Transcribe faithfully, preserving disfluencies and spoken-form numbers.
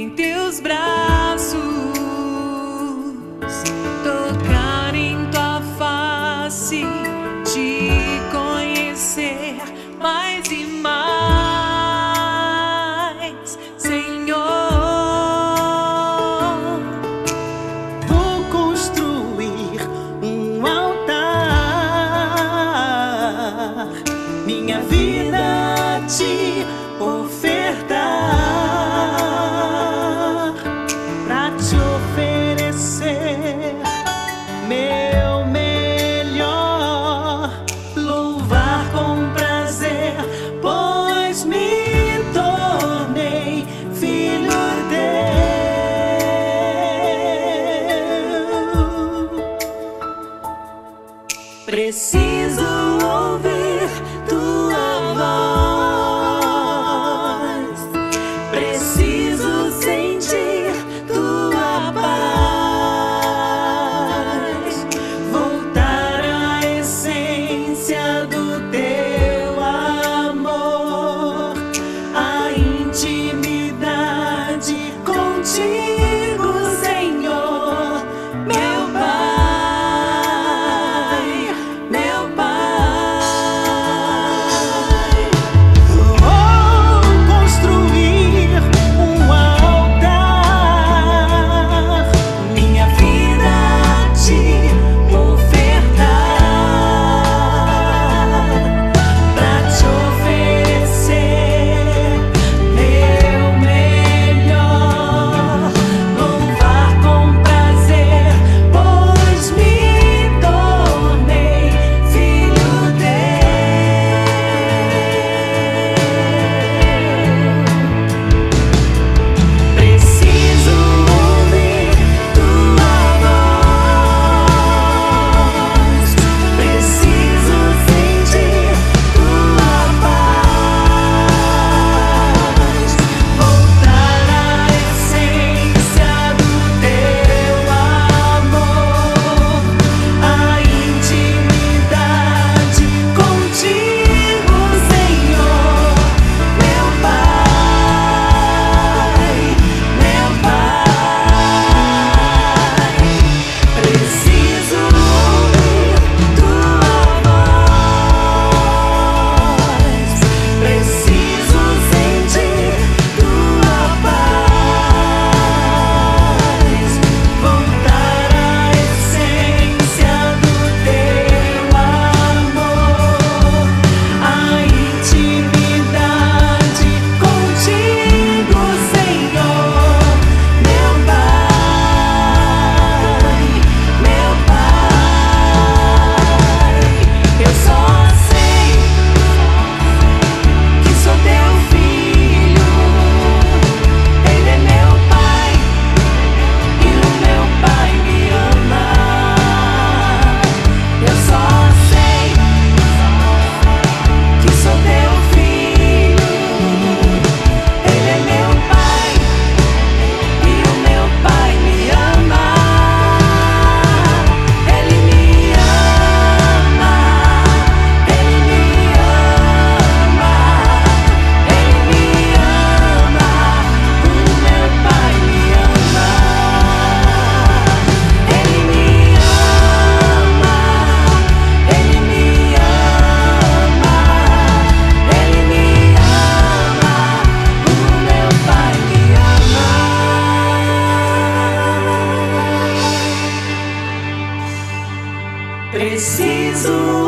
em teus braços, tocar em tua face, te conhecer mais e mais, Senhor. Vou construir um altar, minha vida a te ofertar, pra te oferecer meu melhor, louvar com prazer, pois me tornei filho teu. Preciso ouvir tua voz, preciso sentir tua paz, voltar à essência do teu amor, a intimidade contigo, Senhor, meu Pai, meu Pai. Vou construir um altar, minha vida a te ofertar, pra te oferecer meu melhor, louvar com prazer, pois me tornei filho teu. Preciso ouvir tua voz, preciso sentir tua paz, voltar à essência do teu amor, a intimidade contigo, Senhor, meu Pai, meu Pai. Preciso ouvir tua voz, preciso sentir tua paz, voltar à essência do teu amor, a intimidade contigo, Senhor, meu Pai, meu Pai. Eu só sei que sou teu filho, Ele é meu Pai e o meu Pai me ama. Eu só sei que sou teu filho, Ele é meu Pai e o meu Pai me ama. Ele me ama, Ele me ama, Ele me ama, o meu Pai me ama. Ele me ama, Ele me ama, Ele me ama, o meu Pai me ama. Preciso